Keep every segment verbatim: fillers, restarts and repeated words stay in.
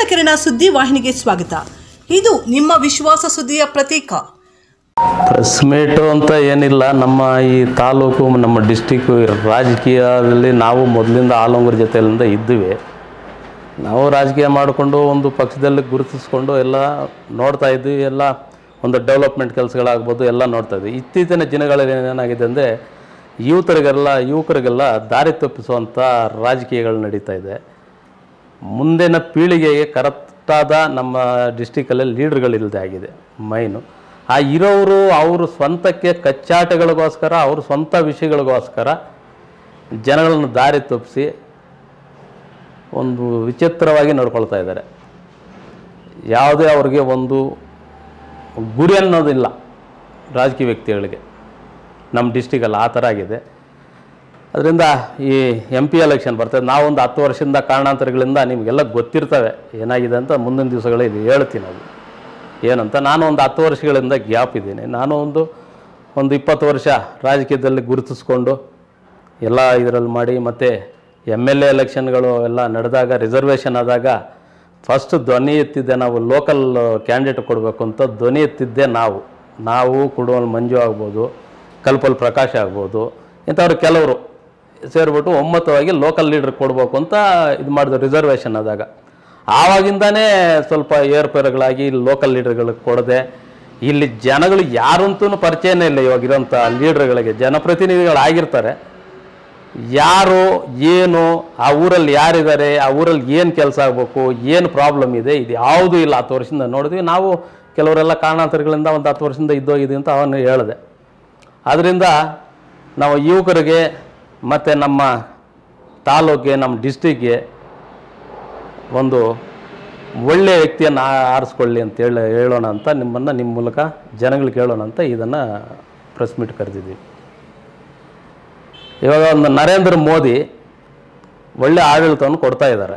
ಕಿರಣ ಸುದ್ದಿ ವಾಹಿನಿಗೆ ಸ್ವಾಗತ. ಇದು ನಿಮ್ಮ ವಿಶ್ವಾಸ ಸುದ್ದಿಯ ಪ್ರತೀಕ. ಪ್ರೆಸ್ ಮೀಟು ಅಂತ ಏನಿಲ್ಲ. ನಮ್ಮ ಈ ತಾಲೂಕು, ನಮ್ಮ ಡಿಸ್ಟಿಕ್ಕು ರಾಜಕೀಯದಲ್ಲಿ ನಾವು ಮೊದಲಿಂದ ಆಲಂಗೂರು ಜೊತೆಯಿಂದ ಇದ್ದೀವಿ. ನಾವು ರಾಜಕೀಯ ಮಾಡಿಕೊಂಡು ಒಂದು ಪಕ್ಷದಲ್ಲಿ ಗುರುತಿಸ್ಕೊಂಡು ಎಲ್ಲ ನೋಡ್ತಾ ಇದ್ವಿ. ಎಲ್ಲ ಒಂದು ಡೆವಲಪ್ಮೆಂಟ್ ಕೆಲಸಗಳಾಗ್ಬೋದು ಎಲ್ಲ ನೋಡ್ತಾ ಇದ್ವಿ. ಇತ್ತೀಚಿನ ದಿನಗಳಲ್ಲಿ ಏನಾಗಿದೆ ಅಂದರೆ ಯುವಕರಿಗೆಲ್ಲ ಯುವಕರಿಗೆಲ್ಲ ದಾರಿ ತಪ್ಪಿಸುವಂಥ ರಾಜಕೀಯಗಳು ನಡೀತಾ ಇದೆ. ಮುಂದಿನ ಪೀಳಿಗೆಗೆ ಕರೆಕ್ಟಾದ ನಮ್ಮ ಡಿಸ್ಟಿಕಲ್ಲಿ ಲೀಡ್ರ್ಗಳಿಲ್ಲದೆ ಆಗಿದೆ ಮೈನು. ಆ ಇರೋರು ಅವರು ಸ್ವಂತಕ್ಕೆ ಕಚ್ಚಾಟಗಳಿಗೋಸ್ಕರ, ಅವ್ರ ಸ್ವಂತ ವಿಷಯಗಳಿಗೋಸ್ಕರ ಜನಗಳನ್ನು ದಾರಿ ತಪ್ಪಿಸಿ ಒಂದು ವಿಚಿತ್ರವಾಗಿ ನಡ್ಕೊಳ್ತಾ ಇದ್ದಾರೆ. ಯಾವುದೇ ಅವ್ರಿಗೆ ಒಂದು ಗುರಿ ಅನ್ನೋದಿಲ್ಲ ರಾಜಕೀಯ ವ್ಯಕ್ತಿಗಳಿಗೆ. ನಮ್ಮ ಡಿಸ್ಟಿಕಲ್ಲಿ ಆ ಥರ ಆಗಿದೆ. ಅದರಿಂದ ಈ ಎಂ ಪಿ ಎಲೆಕ್ಷನ್ ಬರ್ತದೆ. ನಾವೊಂದು ಹತ್ತು ವರ್ಷದಿಂದ ಕಾರಣಾಂತರಗಳಿಂದ ನಿಮಗೆಲ್ಲ ಗೊತ್ತಿರ್ತವೆ ಏನಾಗಿದೆ ಅಂತ. ಮುಂದಿನ ದಿವಸಗಳಲ್ಲಿ ಹೇಳ್ತೀನಿ ಅದು ಏನಂತ. ನಾನು ಒಂದು ಹತ್ತು ವರ್ಷಗಳಿಂದ ಗ್ಯಾಪ್ ಇದ್ದೀನಿ. ನಾನು ಒಂದು ಒಂದು ಇಪ್ಪತ್ತು ವರ್ಷ ರಾಜಕೀಯದಲ್ಲಿ ಗುರುತಿಸ್ಕೊಂಡು ಎಲ್ಲ ಇದರಲ್ಲಿ ಮಾಡಿ, ಮತ್ತು ಎಮ್ ಎಲ್ ಎ ಎಲೆಕ್ಷನ್ಗಳು ಎಲ್ಲ ನಡೆದಾಗ, ರಿಸರ್ವೇಷನ್ ಆದಾಗ ಫಸ್ಟ್ ಧ್ವನಿ ಎತ್ತಿದ್ದೆ ನಾವು. ಲೋಕಲ್ ಕ್ಯಾಂಡಿಡೇಟ್ ಕೊಡಬೇಕು ಅಂತ ಧ್ವನಿ ಎತ್ತಿದ್ದೆ ನಾವು. ನಾವು ಕುಡುವಲ್ ಮಂಜು ಆಗ್ಬೋದು, ಕಲ್ಪಲ್ ಪ್ರಕಾಶ್ ಆಗ್ಬೋದು, ಇಂಥವ್ರು ಕೆಲವರು ಸೇರಿಬಿಟ್ಟು ಒಮ್ಮತವಾಗಿ ಲೋಕಲ್ ಲೀಡ್ರ್ ಕೊಡಬೇಕು ಅಂತ ಇದು ಮಾಡಿದ್ರು ರಿಸರ್ವೇಷನ್ ಆದಾಗ. ಆವಾಗಿಂದನೇ ಸ್ವಲ್ಪ ಏರ್ಪೇರುಗಳಾಗಿ ಲೋಕಲ್ ಲೀಡರ್ಗಳಿಗೆ ಕೊಡದೆ, ಇಲ್ಲಿ ಜನಗಳು ಯಾರಂತೂ ಪರಿಚಯನೇ ಇಲ್ಲ. ಇವಾಗಿರೋಂಥ ಲೀಡ್ರ್ಗಳಿಗೆ ಜನಪ್ರತಿನಿಧಿಗಳಾಗಿರ್ತಾರೆ, ಯಾರು ಏನು, ಆ ಊರಲ್ಲಿ ಯಾರಿದ್ದಾರೆ, ಆ ಊರಲ್ಲಿ ಏನು ಕೆಲಸ ಆಗಬೇಕು, ಏನು ಪ್ರಾಬ್ಲಮ್ ಇದೆ, ಇದು ಯಾವುದೂ ಇಲ್ಲ. ಹತ್ತು ವರ್ಷದಿಂದ ನೋಡಿದ್ವಿ ನಾವು. ಕೆಲವರೆಲ್ಲ ಕಾರಣಾಂತರಗಳಿಂದ ಒಂದು ಹತ್ತು ವರ್ಷದಿಂದ ಇದ್ದೋಗಿದೆ ಅಂತ ಅವನು ಹೇಳಿದೆ. ಆದ್ದರಿಂದ ನಾವು ಯುವಕರಿಗೆ ಮತ್ತು ನಮ್ಮ ತಾಲೂಕಿಗೆ, ನಮ್ಮ ಡಿಸ್ಟಿಕ್ಗೆ ಒಂದು ಒಳ್ಳೆಯ ವ್ಯಕ್ತಿಯನ್ನು ಆರಿಸ್ಕೊಳ್ಳಿ ಅಂತ ಹೇಳಿ ಹೇಳೋಣ ಅಂತ ನಿಮ್ಮನ್ನು ನಿಮ್ಮ ಮೂಲಕ ಜನಗಳಿಗೆ ಹೇಳೋಣ ಅಂತ ಇದನ್ನು ಪ್ರೆಸ್ ಮೀಟ್ ಕರೆದಿದ್ದೀವಿ. ಇವಾಗ ಒಂದು ನರೇಂದ್ರ ಮೋದಿ ಒಳ್ಳೆ ಆಡಳಿತವನ್ನು ಕೊಡ್ತಾ ಇದ್ದಾರೆ.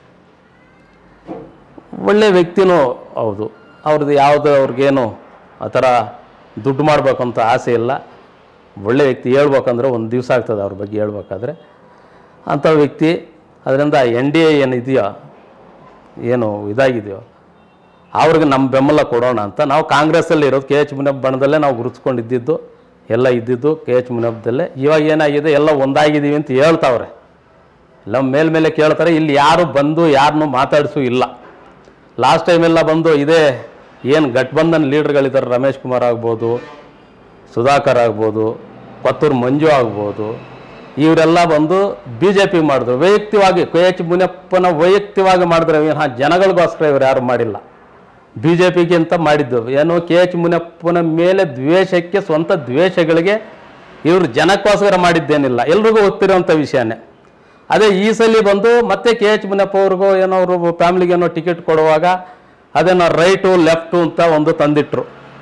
ಒಳ್ಳೆಯ ವ್ಯಕ್ತಿನೂ ಹೌದು. ಅವ್ರದ್ದು ಯಾವುದೋ ಅವ್ರಿಗೇನು ಆ ಥರ ದುಡ್ಡು ಮಾಡಬೇಕು ಅಂತ ಆಸೆ ಇಲ್ಲ. ಒಳ್ಳೆ ವ್ಯಕ್ತಿ. ಹೇಳ್ಬೇಕಂದ್ರೆ ಒಂದು ದಿವಸ ಆಗ್ತದೆ ಅವ್ರ ಬಗ್ಗೆ ಹೇಳ್ಬೇಕಾದ್ರೆ. ಅಂಥ ವ್ಯಕ್ತಿ. ಅದರಿಂದ ಎನ್ ಡಿ ಎ ಏನಿದೆಯೋ, ಏನು ಇದಾಗಿದೆಯೋ, ಅವ್ರಿಗೆ ನಮ್ಮ ಬೆಂಬಲ ಕೊಡೋಣ ಅಂತ ನಾವು ಕಾಂಗ್ರೆಸ್ಸಲ್ಲಿ ಇರೋದು. ಕೆ ಎಚ್ ಮುನಿಯಪ್ಪ ಬಣದಲ್ಲೇ ನಾವು ಗುರುತಿಸ್ಕೊಂಡಿದ್ದು ಎಲ್ಲ ಇದ್ದಿದ್ದು ಕೆ ಎಚ್ ಮುನಿಯಪ್ಪದಲ್ಲೇ. ಇವಾಗ ಏನಾಗಿದೆ, ಎಲ್ಲ ಒಂದಾಗಿದ್ದೀವಿ ಅಂತ ಹೇಳ್ತಾವ್ರೆ. ಎಲ್ಲ ಮೇಲ್ಮೇಲೆ ಕೇಳ್ತಾರೆ. ಇಲ್ಲಿ ಯಾರು ಬಂದು ಯಾರನ್ನೂ ಮಾತಾಡಿಸೂ ಇಲ್ಲ. ಲಾಸ್ಟ್ ಟೈಮೆಲ್ಲ ಬಂದು ಇದೇ ಏನು ಗಠಬಂಧನ್ ಲೀಡ್ರ್ಗಳಿದ್ದಾರೆ, ರಮೇಶ್ ಕುಮಾರ್ ಆಗ್ಬೋದು, ಸುಧಾಕರ್ ಆಗ್ಬೋದು, ಕೊತ್ತೂರು ಮಂಜು ಆಗ್ಬೋದು, ಇವರೆಲ್ಲ ಬಂದು ಬಿ ಜೆ ಪಿ ಮಾಡಿದ್ರು. ವೈಯಕ್ತಿಕವಾಗಿ ಕೆ ಎಚ್ ಮುನಿಯಪ್ಪನ ವೈಯಕ್ತಿಕವಾಗಿ ಮಾಡಿದ್ರೆ ಹಾಂ, ಜನಗಳಿಗೋಸ್ಕರ ಇವ್ರು ಯಾರು ಮಾಡಿಲ್ಲ. ಬಿ ಜೆ ಪಿಗೆ ಅಂತ ಮಾಡಿದ್ದು. ಏನು, ಕೆ ಎಚ್ ಮುನಿಯಪ್ಪನ ಮೇಲೆ ದ್ವೇಷಕ್ಕೆ, ಸ್ವಂತ ದ್ವೇಷಗಳಿಗೆ ಇವರು ಜನಕ್ಕೋಸ್ಕರ ಮಾಡಿದ್ದೇನಿಲ್ಲ. ಎಲ್ರಿಗೂ ಗೊತ್ತಿರೋಂಥ ವಿಷಯನೇ. ಅದೇ ಈ ಸಲ ಬಂದು ಮತ್ತೆ ಕೆ ಎಚ್ ಮುನಿಯಪ್ಪ ಅವ್ರಿಗೂ ಏನೋ ಅವರು ಫ್ಯಾಮ್ಲಿಗೇನೋ ಟಿಕೆಟ್ ಕೊಡುವಾಗ ಅದೇನೋ ರೈಟು ಲೆಫ್ಟು ಅಂತ ಒಂದು ತಂದಿಟ್ರು.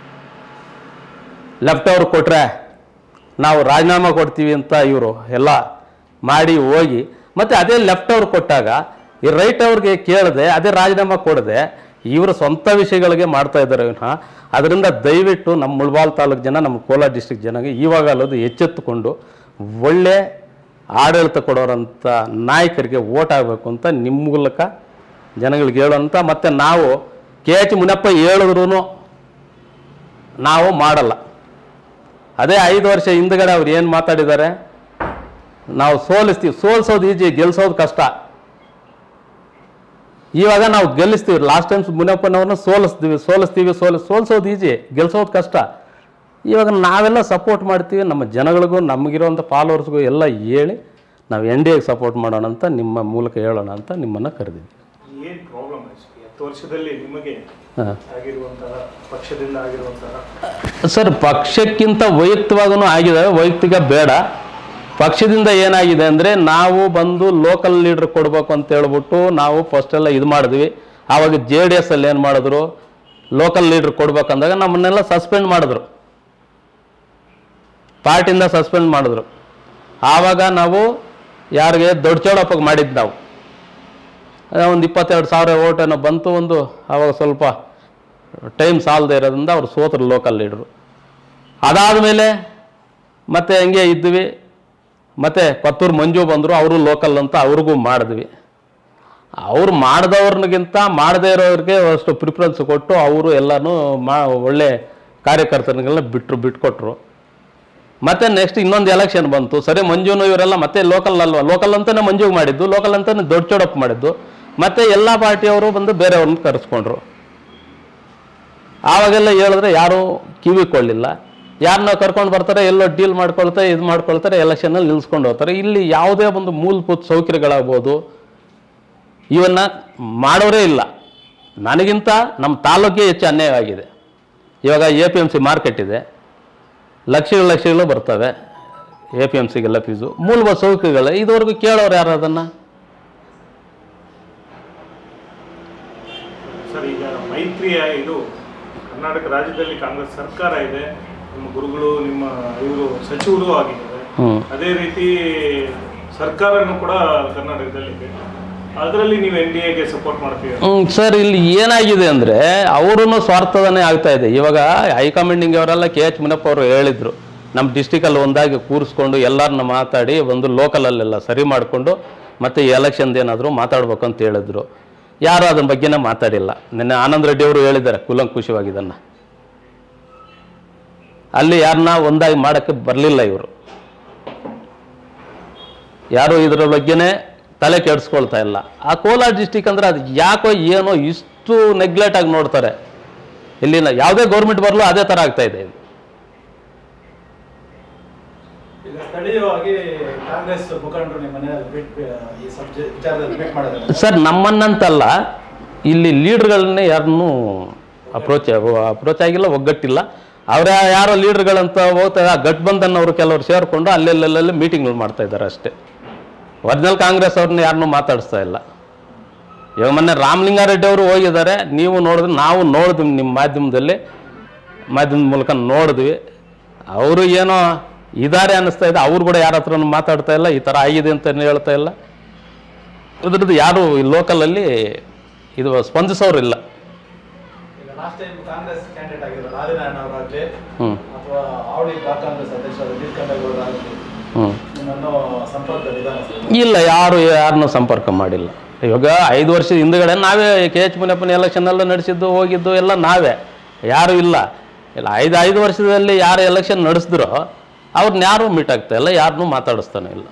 ಲೆಫ್ಟ್ ಅವ್ರು ಕೊಟ್ಟರೆ ನಾವು ರಾಜೀನಾಮೆ ಕೊಡ್ತೀವಿ ಅಂತ ಇವರು ಎಲ್ಲ ಮಾಡಿ ಹೋಗಿ, ಮತ್ತು ಅದೇ ಲೆಫ್ಟ್ ಅವ್ರು ಕೊಟ್ಟಾಗ ಈ ರೈಟ್ ಅವ್ರಿಗೆ ಕೇಳದೆ ಅದೇ ರಾಜೀನಾಮೆ ಕೊಡದೆ ಇವರು ಸ್ವಂತ ವಿಷಯಗಳಿಗೆ ಮಾಡ್ತಾ ಇದ್ದಾರೆ ವಿನಃ. ಅದರಿಂದ ದಯವಿಟ್ಟು ನಮ್ಮ ಮುಳಬಾಲ್ ತಾಲೂಕು ಜನ, ನಮ್ಮ ಕೋಲಾರ ಡಿಸ್ಟ್ರಿಕ್ಟ್ ಜನಗೆ ಇವಾಗ ಅಲ್ಲದು ಎಚ್ಚೆತ್ತುಕೊಂಡು ಒಳ್ಳೆ ಆಡಳಿತ ಕೊಡೋರಂಥ ನಾಯಕರಿಗೆ ಓಟ್ ಆಗಬೇಕು ಅಂತ ನಿಮ್ಮ ಮೂಲಕ ಜನಗಳಿಗೆ ಹೇಳೋಂಥ. ಮತ್ತು ನಾವು ಕೆ ಎಚ್ ಮುನಿಯಪ್ಪ ಹೇಳಿದ್ರೂ ನಾವು ಮಾಡಲ್ಲ. ಅದೇ ಐದು ವರ್ಷ ಹಿಂದ್ಗಡೆ ಅವ್ರು ಏನು ಮಾತಾಡಿದ್ದಾರೆ, ನಾವು ಸೋಲಿಸ್ತೀವಿ. ಸೋಲಿಸೋದು ಈಜಿ, ಗೆಲ್ಲಿಸೋದು ಕಷ್ಟ. ಇವಾಗ ನಾವು ಗೆಲ್ಲಿಸ್ತೀವಿ. ಲಾಸ್ಟ್ ಟೈಮ್ ಮುನಿಯಪ್ಪನವ್ರನ್ನ ಸೋಲಿಸ್ತೀವಿ ಸೋಲಿಸ್ತೀವಿ ಸೋಲಿ ಸೋಲಿಸೋದು ಈಜಿ, ಗೆಲ್ಲಿಸೋದು ಕಷ್ಟ. ಇವಾಗ ನಾವೆಲ್ಲ ಸಪೋರ್ಟ್ ಮಾಡ್ತೀವಿ. ನಮ್ಮ ಜನಗಳಿಗೂ ನಮಗಿರೋಂಥ ಫಾಲೋವರ್ಸ್ಗೂ ಎಲ್ಲ ಹೇಳಿ ನಾವು ಎನ್ ಡಿ ಎಗೆ ಸಪೋರ್ಟ್ ಮಾಡೋಣ ಅಂತ ನಿಮ್ಮ ಮೂಲಕ ಹೇಳೋಣ ಅಂತ ನಿಮ್ಮನ್ನು ಕರೆದಿದ್ವಿ. ಏನು ಪ್ರಾಬ್ಲಮ್ ಹತ್ತು ವರ್ಷದಲ್ಲಿ ನಿಮಗೆ ಆಗಿರುವಂತಹ ಪಕ್ಷದಿಂದ ಆಗಿರುವಂತಹ? ಸರ್, ಪಕ್ಷಕ್ಕಿಂತ ವೈಯಕ್ತಿಕವಾಗೂ ಆಗಿದೆ. ವೈಯಕ್ತಿಕ ಬೇಡ. ಪಕ್ಷದಿಂದ ಏನಾಗಿದೆ ಅಂದರೆ, ನಾವು ಬಂದು ಲೋಕಲ್ ಲೀಡ್ರ್ ಕೊಡಬೇಕು ಅಂತ ಹೇಳ್ಬಿಟ್ಟು ನಾವು ಫಸ್ಟೆಲ್ಲ ಇದು ಮಾಡಿದ್ವಿ. ಆವಾಗ ಜೆ ಡಿ ಎಸ್ ಅಲ್ಲಿ ಏನು ಮಾಡಿದ್ರು, ಲೋಕಲ್ ಲೀಡ್ರ್ ಕೊಡ್ಬೇಕಂದಾಗ ನಮ್ಮನ್ನೆಲ್ಲ ಸಸ್ಪೆಂಡ್ ಮಾಡಿದ್ರು, ಪಾರ್ಟಿಯಿಂದ ಸಸ್ಪೆಂಡ್ ಮಾಡಿದ್ರು. ಆವಾಗ ನಾವು ಯಾರಿಗೆ ದೊಡ್ಡ ಚೌಡಪ್ಪಗೆ ಮಾಡಿದ್ದು ನಾವು ಒಂದು ಇಪ್ಪತ್ತೆರಡು ಸಾವಿರ ಓಟೇನೋ ಬಂತು ಒಂದು. ಆವಾಗ ಸ್ವಲ್ಪ ಟೈಮ್ ಸಾಲದೇ ಇರೋದ್ರಿಂದ ಅವ್ರು ಸೋತರು ಲೋಕಲ್ ಲೀಡ್ರು. ಅದಾದಮೇಲೆ ಮತ್ತೆ ಹಂಗೆ ಇದ್ವಿ. ಮತ್ತು ಕೊತ್ತೂರು ಮಂಜು ಬಂದರು, ಅವರು ಲೋಕಲ್ ಅಂತ ಅವ್ರಿಗೂ ಮಾಡಿದ್ವಿ. ಅವ್ರು ಮಾಡಿದವ್ರಿಗಿಂತ ಮಾಡದೇ ಇರೋರಿಗೆ ಅಷ್ಟು ಪ್ರಿಫರೆನ್ಸ್ ಕೊಟ್ಟು ಅವರು ಎಲ್ಲನೂ ಮಾ ಒಳ್ಳೆ ಕಾರ್ಯಕರ್ತರಿಗೆಲ್ಲ ಬಿಟ್ಟರು ಬಿಟ್ಕೊಟ್ರು. ಮತ್ತು ನೆಕ್ಸ್ಟ್ ಇನ್ನೊಂದು ಎಲೆಕ್ಷನ್ ಬಂತು. ಸರಿ, ಮಂಜುನು ಇವರೆಲ್ಲ ಮತ್ತೆ ಲೋಕಲ್ ಅಲ್ವಾ, ಲೋಕಲ್ ಅಂತಲೇ ಮಂಜುಗೆ ಮಾಡಿದ್ದು, ಲೋಕಲ್ ಅಂತಲೇ ದೊಡ್ಡ ಚೌಡಪ್ಪ ಮಾಡಿದ್ದು. ಮತ್ತು ಎಲ್ಲ ಪಾರ್ಟಿಯವರು ಬಂದು ಬೇರೆಯವ್ರನ್ನ ಕರೆಸ್ಕೊಂಡ್ರು. ಆವಾಗೆಲ್ಲ ಹೇಳಿದ್ರೆ ಯಾರೂ ಕಿವಿ ಕೊಳ್ಳಿಲ್ಲ. ಯಾರನ್ನ ಕರ್ಕೊಂಡು ಬರ್ತಾರೆ, ಎಲ್ಲೋ ಡೀಲ್ ಮಾಡ್ಕೊಳ್ತಾರೆ, ಇದು ಮಾಡ್ಕೊಳ್ತಾರೆ, ಎಲೆಕ್ಷನಲ್ಲಿ ನಿಲ್ಸ್ಕೊಂಡು ಹೋಗ್ತಾರೆ. ಇಲ್ಲಿ ಯಾವುದೇ ಒಂದು ಮೂಲಭೂತ ಸೌಕರ್ಯಗಳಾಗ್ಬೋದು ಇವನ್ನ ಮಾಡೋರೇ ಇಲ್ಲ. ನನಗಿಂತ ನಮ್ಮ ತಾಲೂಕಿಗೆ ಹೆಚ್ಚು ಅನ್ಯಾಯವಾಗಿದೆ. ಇವಾಗ A P M C market ಇದೆ, ಲಕ್ಷಗಳು ಲಕ್ಷಗಳು ಬರ್ತವೆ ಎ ಪಿ ಎಮ್ ಸಿಗೆಲ್ಲ ಫೀಸು. ಮೂಲಭೂತ ಸೌಕರ್ಯಗಳು ಇದುವರೆಗೂ ಕೇಳೋರು ಯಾರು ಅದನ್ನು? ಸರ್, ಈಗ ಮೈತ್ರಿಯ ಇದು ಕರ್ನಾಟಕ ರಾಜ್ಯದಲ್ಲಿ ಕಾಂಗ್ರೆಸ್ ಸರ್ಕಾರ ಇದೆ, ನಿಮ್ಮ ಗುರುಗಳು ನಿಮ್ಮ ಇವರು ಸಚಿವರು ಆಗಿದ್ದಾರೆ, ಅದೇ ರೀತಿ ಸರ್ಕಾರನೂ ಕೂಡ ಕರ್ನಾಟಕದಲ್ಲಿದೆ. ಅದರಲ್ಲಿ ನೀವು ಎನ್ ಡಿ ಎಗೆ ಸಪೋರ್ಟ್ ಮಾಡ್ತೀವಿ ಸರ್. ಇಲ್ಲಿ ಏನಾಗಿದೆ ಅಂದರೆ ಅವರೂ ಸ್ವಾರ್ಥದನೇ ಆಗ್ತಾ ಇದೆ. ಇವಾಗ ಹೈಕಮಾಂಡಿಂಗ್ ಅವರೆಲ್ಲ ಕೆ ಎಚ್ ಮುನಿಯಪ್ಪ ಅವರು ಹೇಳಿದರು, ನಮ್ಮ ಡಿಸ್ಟಿಕಲ್ಲಿ ಒಂದಾಗಿ ಕೂರಿಸ್ಕೊಂಡು ಎಲ್ಲರನ್ನ ಮಾತಾಡಿ ಒಂದು ಲೋಕಲಲ್ಲೆಲ್ಲ ಸರಿ ಮಾಡಿಕೊಂಡು ಮತ್ತು ಎಲೆಕ್ಷನ್ದು ಏನಾದರೂ ಮಾತಾಡ್ಬೇಕು ಅಂತ ಹೇಳಿದ್ರು. ಯಾರು ಅದ್ರ ಬಗ್ಗೆನೇ ಮಾತಾಡಿಲ್ಲ. ನಿನ್ನೆ ಆನಂದ್ ರೆಡ್ಡಿ ಅವರು ಹೇಳಿದ್ದಾರೆ ಕೂಲಂಕುಷವಾಗಿ ಇದನ್ನು. ಅಲ್ಲಿ ಯಾರನ್ನ ಒಂದಾಗಿ ಮಾಡೋಕ್ಕೆ ಬರಲಿಲ್ಲ ಇವರು. ಯಾರು ಇದರ ಬಗ್ಗೆನೇ ತಲೆ ಕೆಡಿಸ್ಕೊಳ್ತಾ ಇಲ್ಲ. ಆ ಕೋಲಾರ ಡಿಸ್ಟಿಕ್ ಅಂದರೆ ಅದು ಯಾಕೋ ಏನೋ ಇಷ್ಟು ನೆಗ್ಲೆಕ್ಟ್ ಆಗಿ ನೋಡ್ತಾರೆ. ಇಲ್ಲಿನ ಯಾವುದೇ ಗೌರ್ಮೆಂಟ್ ಬರಲು ಅದೇ ಥರ ಆಗ್ತಾ ಇದೆ. ಸರ್, ನಮ್ಮನ್ನಂತಲ್ಲ, ಇಲ್ಲಿ ಲೀಡ್ರ್ಗಳನ್ನೇ ಯಾರನ್ನೂ ಅಪ್ರೋಚ್ ಅಪ್ರೋಚ್ ಆಗಿಲ್ಲ, ಒಗ್ಗಟ್ಟಿಲ್ಲ. ಅವರ ಯಾರೋ ಲೀಡ್ರ್ಗಳಂತ ಹೋಗ್ತಾ ಗಠಬಂಧನ್ ಅವರು ಕೆಲವರು ಸೇರಿಕೊಂಡು ಅಲ್ಲೆಲ್ಲೆಲ್ಲಿ ಮೀಟಿಂಗ್ಗಳು ಮಾಡ್ತಾ ಇದ್ದಾರೆ ಅಷ್ಟೇ. ಒರಿಜಿನಲ್ ಕಾಂಗ್ರೆಸ್ ಅವ್ರನ್ನ ಯಾರನ್ನೂ ಮಾತಾಡಿಸ್ತಾ ಇಲ್ಲ. ಇವಾಗ ಮೊನ್ನೆ ರಾಮಲಿಂಗಾರೆಡ್ಡಿ ಅವರು ಹೋಗಿದ್ದಾರೆ, ನೀವು ನೋಡಿದ್ರೆ ನಾವು ನೋಡಿದ್ವಿ, ನಿಮ್ಮ ಮಾಧ್ಯಮದಲ್ಲಿ ಮಾಧ್ಯಮದ ಮೂಲಕ ನೋಡಿದ್ವಿ. ಅವರು ಏನೋ ಇದಾರೆ ಅನ್ನಿಸ್ತಾ ಇದೆ. ಅವ್ರು ಕೂಡ ಯಾರ ಹತ್ರ ಮಾತಾಡ್ತಾ ಇಲ್ಲ, ಈ ಥರ ಆಗಿದೆ ಅಂತ ಹೇಳ್ತಾ ಇಲ್ಲ. ಇದ್ರದ್ದು ಯಾರು ಈ ಲೋಕಲಲ್ಲಿ ಇದು ಸ್ಪಂದಿಸೋರು ಇಲ್ಲ. ಹ್ಞೂ ಹ್ಞೂ ಇಲ್ಲ, ಯಾರು ಯಾರನ್ನೂ ಸಂಪರ್ಕ ಮಾಡಿಲ್ಲ. ಇವಾಗ ಐದು ವರ್ಷದ ಹಿಂದುಗಡೆ ನಾವೇ ಕೆ ಎಚ್ ಮುನಿಯಪ್ಪನ ಎಲೆಕ್ಷನ್ನೆಲ್ಲ ನಡೆಸಿದ್ದು ಹೋಗಿದ್ದು ಎಲ್ಲ ನಾವೇ, ಯಾರೂ ಇಲ್ಲ. ಇಲ್ಲ ಐದು ಐದು ವರ್ಷದಲ್ಲಿ ಯಾರು ಎಲೆಕ್ಷನ್ ನಡೆಸಿದ್ರೋ ಅವ್ರನ್ನ ಯಾರೂ ಮೀಟ್ ಆಗ್ತಾ ಇಲ್ಲ, ಯಾರನ್ನೂ ಮಾತಾಡಿಸ್ತಾನೆ ಇಲ್ಲ.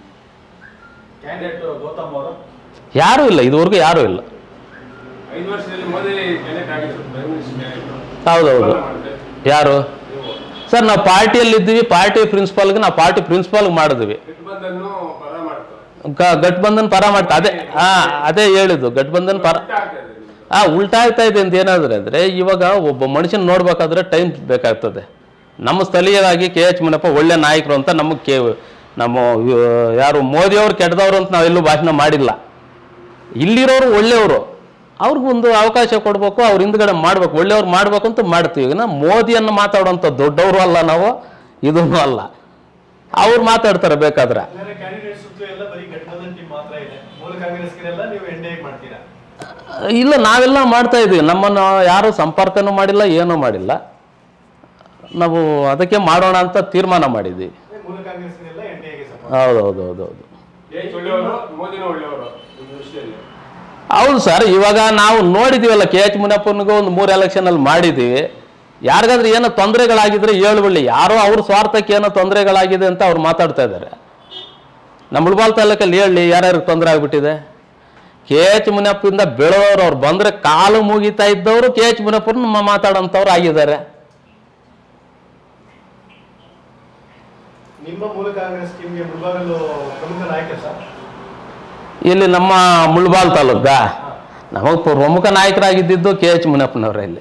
ಯಾರೂ ಇಲ್ಲ, ಇದುವರೆಗೂ ಯಾರೂ ಇಲ್ಲ. ಹೌದೌದು. ಯಾರು ಸರ್? ನಾವು ಪಾರ್ಟಿಯಲ್ಲಿದ್ದೀವಿ, ಪಾರ್ಟಿ ಪ್ರಿನ್ಸಿಪಾಲ್ಗೆ ನಾವು ಪಾರ್ಟಿ ಪ್ರಿನ್ಸಿಪಾಲ್ಗೆ ಮಾಡಿದ್ವಿ. ಗಠಬಂಧನ್ ಪರ ಮಾಡ್ತಾ ಅದೇ ಹಾಂ ಅದೇ ಹೇಳಿದ್ದು ಗಠಬಂಧನ್ ಪರ. ಹಾಂ ಉಲ್ಟಾ ಆಗ್ತಾ ಇದೆ ಅಂತ ಏನಾದ್ರೆ ಅಂದರೆ, ಇವಾಗ ಒಬ್ಬ ಮನುಷ್ಯನ ನೋಡ್ಬೇಕಾದ್ರೆ ಟೈಮ್ ಬೇಕಾಗ್ತದೆ. ನಮ್ಮ ಸ್ಥಳೀಯರಾಗಿ ಕೆ ಎಚ್ ಮುನಿಯಪ್ಪ ಒಳ್ಳೆ ನಾಯಕರು ಅಂತ ನಮಗೆ ಕೇ ನಮ್ಮ ಯಾರು ಮೋದಿಯವರು ಕೆಟ್ಟದವರು ಅಂತ ನಾವೆಲ್ಲೂ ಭಾಷಣ ಮಾಡಿಲ್ಲ. ಇಲ್ಲಿರೋರು ಒಳ್ಳೆಯವರು, ಅವ್ರಿಗೊಂದು ಅವಕಾಶ ಕೊಡಬೇಕು, ಅವ್ರ ಹಿಂದ್ಗಡೆ ಮಾಡ್ಬೇಕು, ಒಳ್ಳೆಯವ್ರು ಮಾಡ್ಬೇಕು ಅಂತ ಮಾಡ್ತೀವಿ. ನಾ ಮೋದಿಯನ್ನು ಮಾತಾಡೋಂಥ ದೊಡ್ಡವರು ಅಲ್ಲ ನಾವು, ಇದೂ ಅಲ್ಲ. ಅವ್ರು ಮಾತಾಡ್ತಾರೆ ಬೇಕಾದ್ರೆ. ಇಲ್ಲ, ನಾವೆಲ್ಲ ಮಾಡ್ತಾ ಇದೀವಿ. ನಮ್ಮನ್ನು ಯಾರು ಸಂಪರ್ಕನೂ ಮಾಡಿಲ್ಲ, ಏನೂ ಮಾಡಿಲ್ಲ. ನಾವು ಅದಕ್ಕೆ ಮಾಡೋಣ ಅಂತ ತೀರ್ಮಾನ ಮಾಡಿದ್ವಿ. ಹೌದೌದೌದೌದು ಹೌದು ಸರ್. ಇವಾಗ ನಾವು ನೋಡಿದ್ದೀವಲ್ಲ, ಕೆ ಎಚ್ ಮುನಿಯಪ್ಪನಿಗೂ ಒಂದು ಮೂರು ಎಲೆಕ್ಷನಲ್ಲಿ ಮಾಡಿದ್ದೀವಿ. ಯಾರಿಗಾದ್ರೂ ಏನೋ ತೊಂದರೆಗಳಾಗಿದ್ರೆ ಹೇಳುವಳ್ಳಿ, ಯಾರೋ ಅವ್ರ ಸ್ವಾರ್ಥಕ್ಕೆ ಏನೋ ತೊಂದರೆಗಳಾಗಿದೆ ಅಂತ ಅವ್ರು ಮಾತಾಡ್ತಾ ಇದ್ದಾರೆ. ನಮ್ಮ ಮುಳಬಾಲ್ ತಾಲೂಕಲ್ಲಿ ಹೇಳಿ ಯಾರ್ಯಾರಿಗೆ ತೊಂದರೆ ಆಗ್ಬಿಟ್ಟಿದೆ. ಕೆ ಎಚ್ ಮುನಿಯಪ್ಪದಿಂದ ಬೆಳೆದವರು, ಅವ್ರು ಬಂದರೆ ಕಾಲು ಮುಗಿತಾ ಇದ್ದವರು ಕೆ ಎಚ್ ಮುನಿಯಪ್ಪನ ಮಾತಾಡೋಂಥವ್ರು ಆಗಿದ್ದಾರೆ. ಇಲ್ಲಿ ನಮ್ಮ ಮುಳಬಾಲ್ ತಾಲೂಕ ನಮಗೆ ಪ್ರಮುಖ ನಾಯಕರಾಗಿದ್ದು ಕೆ ಎಚ್ ಮುನಿಯಪ್ಪನವರ. ಇಲ್ಲಿ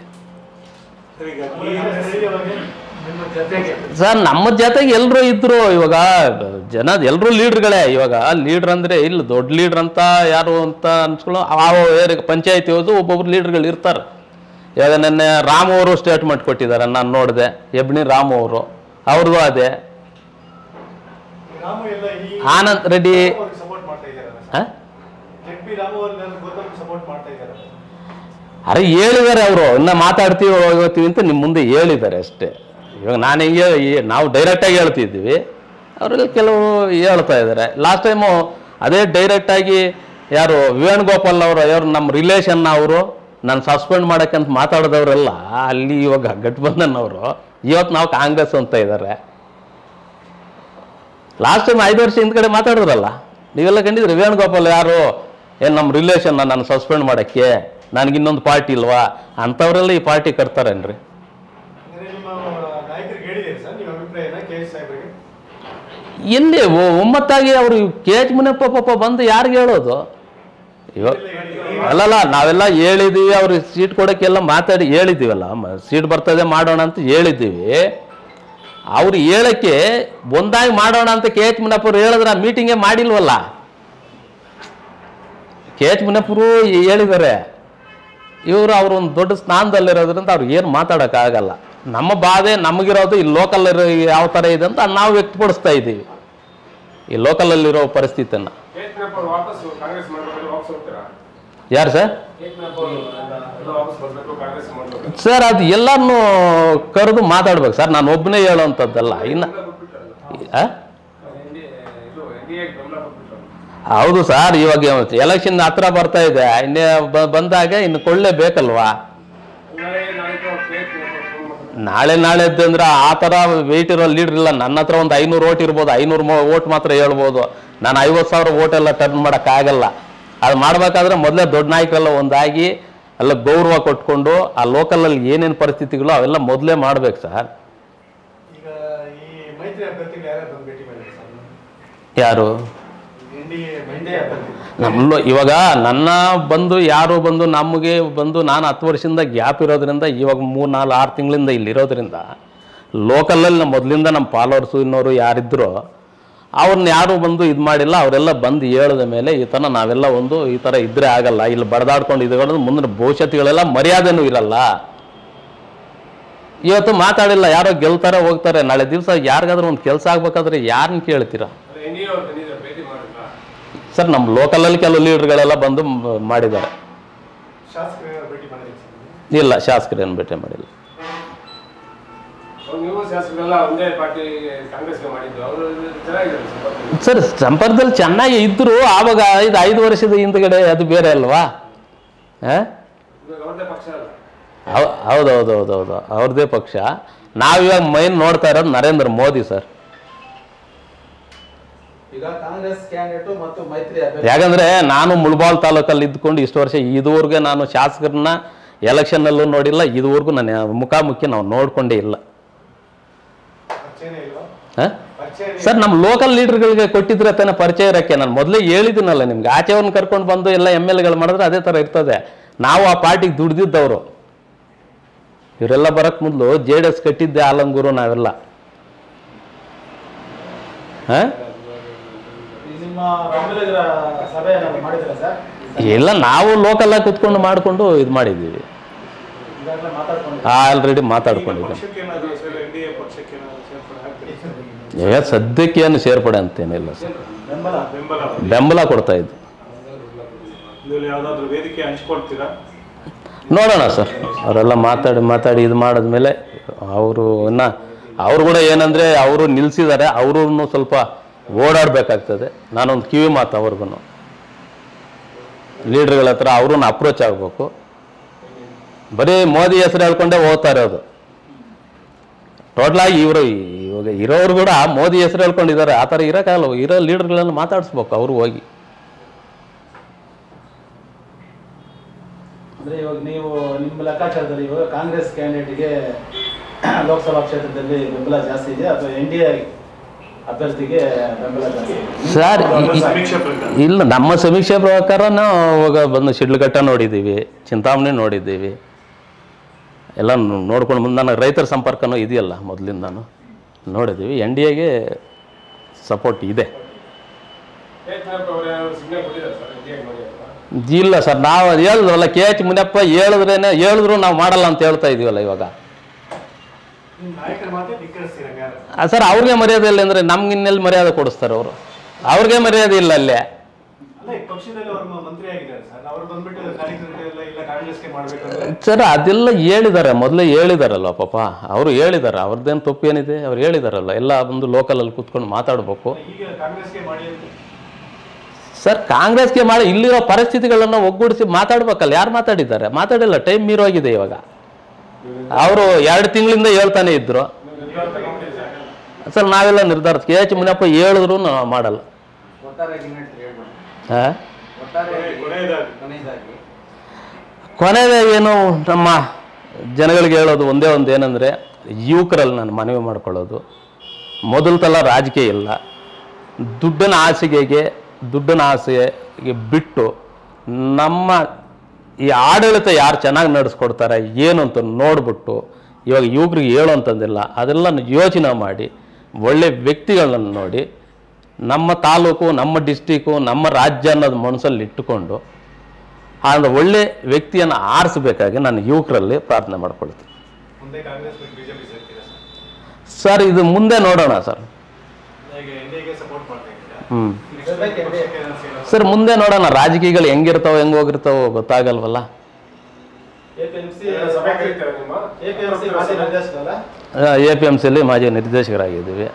ಸರ್ ನಮ್ಮ ಜೊತೆಗೆ ಎಲ್ಲರೂ ಇದ್ರು. ಇವಾಗ ಜನ ಎಲ್ಲರೂ ಲೀಡ್ರ್ಗಳೇ. ಇವಾಗ ಲೀಡ್ರ್ ಅಂದರೆ ಇಲ್ಲಿ ದೊಡ್ಡ ಲೀಡ್ರ್ ಅಂತ ಯಾರು ಅಂತ ಅನ್ಸ್ಕೊಳ್ಳೋ ಆ ಪಂಚಾಯತಿ ಹೋದು ಒಬ್ಬೊಬ್ರು ಲೀಡ್ರ್ಗಳು ಇರ್ತಾರೆ. ಇವಾಗ ನೆನ್ನೆ ರಾಮು ಅವರು ಸ್ಟೇಟ್ಮೆಂಟ್ ಕೊಟ್ಟಿದ್ದಾರೆ, ನಾನು ನೋಡಿದೆ. ಹೆಬ್ಣಿ ರಾಮು ಅವರು, ಅವ್ರದ್ದು ಅದೇ. ಆನಂದ್ ರೆಡ್ಡಿ ಅರೆ ಹೇಳಿದ್ದಾರೆ ಅವರು, ಇನ್ನ ಮಾತಾಡ್ತೀವಿ ಹೋಗ್ತೀವಿ ಅಂತ ನಿಮ್ಮ ಮುಂದೆ ಹೇಳಿದ್ದಾರೆ ಅಷ್ಟೇ. ಇವಾಗ ನಾನು ಹಿಂಗೆ ನಾವು ಡೈರೆಕ್ಟಾಗಿ ಹೇಳ್ತಿದ್ದೀವಿ, ಅವರೆಲ್ಲ ಕೆಲವು ಹೇಳ್ತಾ ಇದ್ದಾರೆ. ಲಾಸ್ಟ್ ಟೈಮು ಅದೇ ಡೈರೆಕ್ಟಾಗಿ ಯಾರು ವೇಣುಗೋಪಾಲ್ ಅವರು ಯಾರು ನಮ್ಮ ರಿಲೇಷನ್ ಅವರು ನಾನು ಸಸ್ಪೆಂಡ್ ಮಾಡೋಕ್ಕಂತ ಮಾತಾಡಿದವರೆಲ್ಲ ಅಲ್ಲಿ ಇವಾಗ ಗಠಬಂಧನ್ ಅವರು ಇವತ್ತು ನಾವು ಕಾಂಗ್ರೆಸ್ ಅಂತ ಇದ್ದಾರೆ. ಲಾಸ್ಟ್ ಟೈಮ್ ಐದು ವರ್ಷ ಹಿಂದ್ಗಡೆ ಮಾತಾಡಿದ್ರಲ್ಲ ನೀವೆಲ್ಲ ಕಂಡಿದ್ರಿ. ವೇಣುಗೋಪಾಲ್ ಯಾರು ಏನು ನಮ್ಮ ರಿಲೇಷನ್ನ ನಾನು ಸಸ್ಪೆಂಡ್ ಮಾಡೋಕ್ಕೆ, ನನಗೆ ಇನ್ನೊಂದು ಪಾರ್ಟಿ ಇಲ್ವಾ ಅಂಥವರೆಲ್ಲ ಈ ಪಾರ್ಟಿ ಕಟ್ತಾರೇನ್ರಿ? ಎಲ್ಲಿ ಒಮ್ಮತ್ತಾಗಿ ಅವರು ಕೆ ಎಚ್ ಮುನಿಯಪ್ಪ ಪಾಪ ಬಂದು ಯಾರಿಗೆ ಹೇಳೋದು? ಇವಾಗ ಅಲ್ಲಲ್ಲ ನಾವೆಲ್ಲ ಹೇಳಿದ್ದೀವಿ, ಅವ್ರಿಗೆ ಸೀಟ್ ಕೊಡೋಕ್ಕೆಲ್ಲ ಮಾತಾಡಿ ಹೇಳಿದ್ದೀವಲ್ಲ, ಸೀಟ್ ಬರ್ತದೆ ಮಾಡೋಣ ಅಂತ ಹೇಳಿದ್ದೀವಿ. ಅವ್ರು ಹೇಳೋಕ್ಕೆ ಒಂದಾಗಿ ಮಾಡೋಣ ಅಂತ ಕೆ ಎಚ್ ಮುನಿಯಪ್ಪರು ಹೇಳಿದ್ರೆ ಆ ಮೀಟಿಂಗೇ ಮಾಡಿಲ್ವಲ್ಲ. ಕೆ ಎಚ್ ಮುನಿಯಪ್ಪರು ಹೇಳಿದ್ದಾರೆ, ಇವರು ಅವರು ಒಂದು ದೊಡ್ಡ ಸ್ಥಾನದಲ್ಲಿರೋದ್ರಿಂದ ಅವ್ರಿಗೆ ಏನು ಮಾತಾಡೋಕ್ಕಾಗಲ್ಲ. ನಮ್ಮ ಬಾಧೆ ನಮಗಿರೋದು ಈ ಲೋಕಲ್ ಯಾವ ಥರ ಇದೆ ಅಂತ ನಾವು ವ್ಯಕ್ತಪಡಿಸ್ತಾ ಇದ್ದೀವಿ, ಈ ಲೋಕಲಲ್ಲಿರೋ ಪರಿಸ್ಥಿತಿಯನ್ನು. ಯಾರು ಸರ್? ಸರ್ ಅದು ಎಲ್ಲನೂ ಕರೆದು ಮಾತಾಡ್ಬೇಕು ಸರ್, ನಾನು ಒಬ್ಬನೇ ಹೇಳೋವಂಥದ್ದಲ್ಲ. ಇನ್ನು ಹೌದು ಸರ್, ಇವಾಗ ಎಲೆಕ್ಷನ್ ಹತ್ರ ಬರ್ತಾ ಇದೆ, ಇನ್ನೇ ಬಂದಾಗ ಇನ್ನು ಕೊಳ್ಳೇಬೇಕಲ್ವಾ? ನಾಳೆ ನಾಳೆದ್ದು ಅಂದ್ರೆ ಆ ಥರ ವೆಯ್ಟ್ ಇರೋ ಲೀಡ್ರ್ ಇಲ್ಲ. ನನ್ನ ಹತ್ರ ಒಂದು ಐನೂರು ಓಟ್ ಇರ್ಬೋದು, ಐನೂರು ಓಟ್ ಮಾತ್ರ ಹೇಳ್ಬೋದು. ನಾನು ಐವತ್ತು ಸಾವಿರ ಓಟೆಲ್ಲ ಟರ್ನ್ ಮಾಡೋಕ್ಕಾಗಲ್ಲ. ಅದು ಮಾಡಬೇಕಾದ್ರೆ ಮೊದಲೇ ದೊಡ್ಡ ನಾಯಕರೆಲ್ಲ ಒಂದಾಗಿ ಎಲ್ಲ ಗೌರವ ಕೊಟ್ಕೊಂಡು ಆ ಲೋಕಲಲ್ಲಿ ಏನೇನು ಪರಿಸ್ಥಿತಿಗಳು ಅವೆಲ್ಲ ಮೊದಲೇ ಮಾಡ್ಬೇಕು ಸರ್. ಯಾರು ನಮ್ಮ ಇವಾಗ ನನ್ನ ಬಂದು ಯಾರು ಬಂದು ನಮಗೆ ಬಂದು ನಾನು ಹತ್ತು ವರ್ಷದಿಂದ ಗ್ಯಾಪ್ ಇರೋದ್ರಿಂದ ಇವಾಗ ಮೂರು ನಾಲ್ಕು ಆರು ತಿಂಗಳಿಂದ ಇಲ್ಲಿರೋದ್ರಿಂದ ಲೋಕಲಲ್ಲಿ ಮೊದಲಿಂದ ನಮ್ಮ ಫಾಲೋವರ್ಸು ಇನ್ನೋರು ಯಾರಿದ್ರು ಅವ್ರನ್ನ ಯಾರು ಬಂದು ಇದು ಮಾಡಿಲ್ಲ. ಅವರೆಲ್ಲ ಬಂದು ಹೇಳಿದ ಮೇಲೆ ಈ ಥರ ನಾವೆಲ್ಲ ಒಂದು ಈ ಥರ ಇದ್ದರೆ ಆಗಲ್ಲ, ಇಲ್ಲಿ ಬಡ್ದಾಡ್ಕೊಂಡು ಇದು ಮುಂದಿನ ಭವಿಷ್ಯತ್ಗಳೆಲ್ಲ ಮರ್ಯಾದೆನೂ ಇರಲ್ಲ. ಇವತ್ತು ಮಾತಾಡಿಲ್ಲ, ಯಾರೋ ಗೆಲ್ತಾರೆ ಹೋಗ್ತಾರೆ. ನಾಳೆ ದಿವಸ ಯಾರಿಗಾದ್ರೂ ಒಂದು ಕೆಲಸ ಆಗ್ಬೇಕಾದ್ರೆ ಯಾರನ್ನ ಕೇಳ್ತೀರಾ ಸರ್? ನಮ್ಮ ಲೋಕಲಲ್ಲಿ ಕೆಲವು ಲೀಡರ್ಗಳೆಲ್ಲ ಬಂದು ಮಾಡಿದ್ದಾರೆ. ಇಲ್ಲ, ಶಾಸಕರೇನು ಭೇಟಿ ಮಾಡಿಲ್ಲ ಸರ್. ಸಂಪರ್ಕದಲ್ಲಿ ಚೆನ್ನಾಗಿ ಇದ್ರು ಆವಾಗ ಐದು ಐದು ವರ್ಷದ ಹಿಂದ್ಗಡೆ ಅದು ಬೇರೆ ಅಲ್ವಾ? ಹೌದೌದೌದೌದು, ಅವ್ರದ್ದೇ ಪಕ್ಷ. ನಾವಿವಾಗ ಮೈನ್ ನೋಡ್ತಾ ಇರೋದು ನರೇಂದ್ರ ಮೋದಿ ಸರ್. ಯಾಕಂದ್ರೆ ನಾನು ಮುಳಬಾಲ್ ತಾಲೂಕಲ್ಲಿ ಇದ್ಕೊಂಡು ಇಷ್ಟು ವರ್ಷ ಇದುವರೆಗೆ ನಾನು ಶಾಸಕರನ್ನ ಎಲೆಕ್ಷನ್ನಲ್ಲೂ ನೋಡಿಲ್ಲ, ಇದುವರೆಗೂ ನನ್ನ ಮುಖಾಮುಖಿ ನಾವು ನೋಡ್ಕೊಂಡೇ ಇಲ್ಲ ಸರ್. ನಮ್ಮ ಲೋಕಲ್ ಲೀಡರ್ಗಳಿಗೆ ಕೊಟ್ಟಿದ್ರೆ ತಾನೇ ಪರಿಚಯ ಇರೋಕ್ಕೆ. ನಾನು ಮೊದಲೇ ಹೇಳಿದ್ದೀನಲ್ಲ ನಿಮ್ಗೆ, ಆಚೆಯವ್ರನ್ನ ಕರ್ಕೊಂಡು ಬಂದು ಎಲ್ಲ ಎಮ್ ಎಲ್ ಎಗಳು ಮಾಡಿದ್ರೆ ಅದೇ ಥರ ಇರ್ತದೆ. ನಾವು ಆ ಪಾರ್ಟಿಗೆ ದುಡ್ದಿದ್ದವರು. ಇವರೆಲ್ಲ ಬರೋಕ್ಕೆ ಮೊದಲು ಜೆ ಡಿ ಎಸ್ ಕಟ್ಟಿದ್ದೆ ಆಲಂಗೂರು ನಾವೆಲ್ಲ. ಹಾಂ ಇಲ್ಲ, ನಾವು ಲೋಕಲ್ ಆಗಿ ಕುತ್ಕೊಂಡು ಮಾಡಿಕೊಂಡು ಇದು ಮಾಡಿದ್ದೀವಿ. ಆಲ್ರೆಡಿ ಮಾತಾಡ್ಕೊಂಡಿದ್ದೀವಿ. ಈಗ ಸದ್ಯಕ್ಕೆ ಏನು ಸೇರ್ಪಡೆ ಅಂತೇನಿಲ್ಲ ಸರ್, ಬೆಂಬಲ ಕೊಡ್ತಾ ಇದ್ವಿ. ನೋಡೋಣ ಸರ್, ಅವರೆಲ್ಲ ಮಾತಾಡಿ ಮಾತಾಡಿ ಇದು ಮಾಡಿದ್ಮೇಲೆ ಅವರು ಇನ್ನು ಅವರು ಕೂಡ ಏನಂದರೆ ಅವರು ನಿಲ್ಲಿಸಿದ್ದಾರೆ, ಅವರು ಸ್ವಲ್ಪ ಓಡಾಡಬೇಕಾಗ್ತದೆ. ನಾನೊಂದು ಕಿವಿ ಮಾತು ಅವ್ರಿಗೂ, ಲೀಡ್ರ್ಗಳ ಹತ್ರ ಅವ್ರನ್ನ ಅಪ್ರೋಚ್ ಆಗಬೇಕು. ಬರೀ ಮೋದಿ ಹೆಸರು ಹೇಳ್ಕೊಂಡೇ ಹೋಗ್ತಾ ಇರೋದು. ಟೋಟಲಾಗಿ ಇವರು ಇವಾಗ ಇರೋರು ಕೂಡ ಮೋದಿ ಹೆಸರು ಹೇಳ್ಕೊಂಡಿದ್ದಾರೆ. ಆ ಥರ ಇರೋಕ್ಕಾಗಲ್ಲ. ಇರೋ ಲೀಡರ್ಗಳನ್ನು ಮಾತಾಡಿಸ್ಬೇಕು ಅವರು ಹೋಗಿ. ಅಂದರೆ ಇವಾಗ ನೀವು ನಿಮ್ಮ ಲೆಕ್ಕಾಚಾರದಲ್ಲಿ ಇವಾಗ ಕಾಂಗ್ರೆಸ್ ಕ್ಯಾಂಡಿಡೇಟ್ಗೆ ಲೋಕಸಭಾ ಕ್ಷೇತ್ರದಲ್ಲಿ ಬೆಂಬಲ ಜಾಸ್ತಿ ಇದೆ ಅಥವಾ ಎನ್ ಡಿ ಎ ಅಭ್ಯರ್ಥಿಗೆ ಬೆಂಬಲ ಜಾಸ್ತಿ? ಸರ್ ಇಲ್ಲ, ನಮ್ಮ ಸಮೀಕ್ಷೆ ಪ್ರಕಾರ ನಾವು ಇವಾಗ ಬಂದು ಶಿಡ್ಲಘಟ್ಟ ನೋಡಿದ್ದೀವಿ, ಚಿಂತಾಮಣಿ ನೋಡಿದ್ದೀವಿ, ಎಲ್ಲ ನೋಡ್ಕೊಂಡು ಮುಂದೆ ನನಗೆ ರೈತರ ಸಂಪರ್ಕನೂ ಇದೆಯಲ್ಲ ಮೊದಲಿಂದಾನು ನೋಡಿದ್ದೀವಿ. ಎನ್ ಡಿ ಎಗೆ ಸಪೋರ್ಟ್ ಇದೆ. ಇಲ್ಲ ಸರ್, ನಾವು ಹೇಳಿದ್ವಲ್ಲ ಕೆ ಎಚ್ ಮುನಿಯಪ್ಪ ಹೇಳಿದ್ರೇನೆ ಹೇಳಿದ್ರು ನಾವು ಮಾಡಲ್ಲ ಅಂತ ಹೇಳ್ತಾ ಇದೀವಲ್ಲ ಇವಾಗ. ಸರ್ ಅವ್ರಿಗೆ ಮರ್ಯಾದೆ ಇಲ್ಲ ಅಂದರೆ ನಮ್ಗೆ ಇನ್ನೆಲ್ಲಿ ಮರ್ಯಾದೆ ಕೊಡಿಸ್ತಾರೆ ಅವರು? ಅವ್ರಿಗೆ ಮರ್ಯಾದೆ ಇಲ್ಲ ಅಲ್ಲೇ. ಸರ್ ಅದೆಲ್ಲ ಹೇಳಿದ್ದಾರೆ, ಮೊದಲೇ ಹೇಳಿದಾರಲ್ಲ ಪಾಪ, ಅವರು ಹೇಳಿದ್ದಾರೆ. ಅವ್ರದ್ದೇನು ತಪ್ಪು ಏನಿದೆ? ಅವ್ರು ಹೇಳಿದಾರಲ್ಲ, ಎಲ್ಲ ಬಂದು ಲೋಕಲಲ್ಲಿ ಕೂತ್ಕೊಂಡು ಮಾತಾಡ್ಬೇಕು ಸರ್ ಕಾಂಗ್ರೆಸ್ಗೆ ಮಾಡಿ ಇಲ್ಲಿರೋ ಪರಿಸ್ಥಿತಿಗಳನ್ನು ಒಗ್ಗೂಡಿಸಿ ಮಾತಾಡ್ಬೇಕಲ್ಲ, ಯಾರು ಮಾತಾಡಿದ್ದಾರೆ? ಮಾತಾಡಿಲ್ಲ, ಟೈಮ್ ಮೀರೋಗಿದೆ ಇವಾಗ. ಅವರು ಎರಡು ತಿಂಗಳಿಂದ ಹೇಳ್ತಾನೆ ಇದ್ರು. ಸರ್ ನಾವೆಲ್ಲ ನಿರ್ಧಾರ ಕೆ ಎಚ್ ಮುನಿಯಪ್ಪ ಹೇಳಿದ್ರು ನಾವು ಮಾಡಲ್ಲ. ಹಾಂ ಕೊನೆಯದಾಗಿ ಏನು ನಮ್ಮ ಜನಗಳಿಗೆ ಹೇಳೋದು ಒಂದೇ ಒಂದು ಏನಂದರೆ, ಯುವಕರಲ್ಲಿ ನಾನು ಮನವಿ ಮಾಡ್ಕೊಳ್ಳೋದು, ಮೊದಲ ತಲ ರಾಜಕೀಯ ಇಲ್ಲ, ದುಡ್ಡಿನ ಆಸೆಗೆ ದುಡ್ಡಿನ ಆಸೆಗೆ ಬಿಟ್ಟು ನಮ್ಮ ಈ ಆಡಳಿತ ಯಾರು ಚೆನ್ನಾಗಿ ನಡೆಸ್ಕೊಡ್ತಾರೆ ಏನು ಅಂತ ನೋಡ್ಬಿಟ್ಟು, ಇವಾಗ ಯುವಕರಿಗೆ ಹೇಳೋ ಅಂತಂದಿಲ್ಲ, ಅದೆಲ್ಲ ಯೋಚನೆ ಮಾಡಿ ಒಳ್ಳೆ ವ್ಯಕ್ತಿಗಳನ್ನ ನೋಡಿ ನಮ್ಮ ತಾಲೂಕು, ನಮ್ಮ ಡಿಸ್ಟಿಕ್ಕು, ನಮ್ಮ ರಾಜ್ಯ ಅನ್ನೋದು ಮನಸ್ಸಲ್ಲಿ ಇಟ್ಟುಕೊಂಡು ಆ ಒಳ್ಳೆ ವ್ಯಕ್ತಿಯನ್ನು ಆರಿಸಬೇಕಾಗಿ ನಾನು ಯುವಕರಲ್ಲಿ ಪ್ರಾರ್ಥನೆ ಮಾಡ್ಕೊಳ್ತೀನಿ. ಸರ್ ಇದು ಮುಂದೆ ನೋಡೋಣ ಸರ್. ಹ್ಞೂ ಸರ್ ಮುಂದೆ ನೋಡೋಣ, ರಾಜಕೀಯಗಳು ಹೆಂಗಿರ್ತಾವೆ ಹೆಂಗೆ ಹೋಗಿರ್ತಾವೋ ಗೊತ್ತಾಗಲ್ವಲ್ಲ. ಎ ಪಿ ಎಮ್ ಸಿಯಲ್ಲಿ ಮಾಜಿ ನಿರ್ದೇಶಕರಾಗಿದ್ದೀವಿ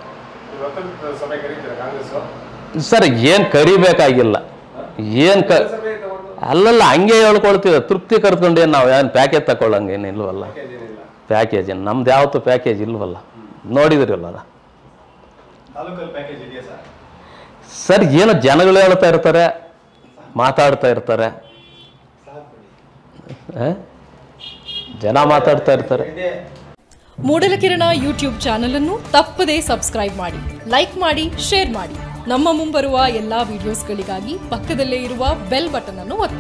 ಸರ್. ಏನು ಕರಿಬೇಕಾಗಿಲ್ಲ, ಏನು ಕ ಅಲ್ಲಲ್ಲ ಹಂಗೆ ಹೇಳ್ಕೊಳ್ತೀವಿ, ತೃಪ್ತಿ ಕರ್ಕೊಂಡು ಏನು ನಾವು ಏನು ಪ್ಯಾಕೇಜ್ ತಗೊಳ್ಳಂಗೆ ಏನು ಇಲ್ವಲ್ಲ. ಪ್ಯಾಕೇಜ್ ಏನು ನಮ್ದು ಯಾವತ್ತೂ ಪ್ಯಾಕೇಜ್ ಇಲ್ವಲ್ಲ, ನೋಡಿದ್ರಲ್ಲ ಸರ್. ಏನು ಜನಗಳು ಹೇಳ್ತಾ ಇರ್ತಾರೆ, ಮಾತಾಡ್ತಾ ಇರ್ತಾರೆ, ಜನ ಮಾತಾಡ್ತಾ ಇರ್ತಾರೆ. ಮೂಡಲಕಿರಣ ಯೂಟ್ಯೂಬ್ ಚಾನಲ್ ಅನ್ನು ತಪ್ಪದೇ ಸಬ್ಸ್ಕ್ರೈಬ್ ಮಾಡಿ, ಲೈಕ್ ಮಾಡಿ, ಶೇರ್ ಮಾಡಿ. ನಮ್ಮ ಮುಂಬರುವ ಎಲ್ಲಾ ವಿಡಿಯೋಸ್ಗಳಿಗಾಗಿ ಪಕ್ಕದಲ್ಲೇ ಇರುವ ಬೆಲ್ ಬಟನ್ ಅನ್ನು ಒತ್ತಿ.